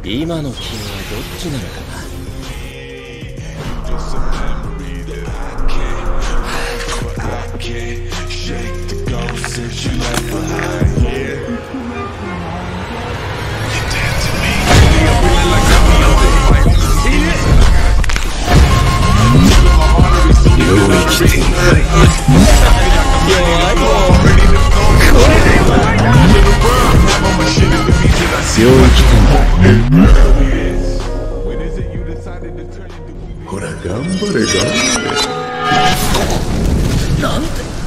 今の君はどっちなのかな。領域展開。領域展開。ほら頑張れ頑張れ。なんて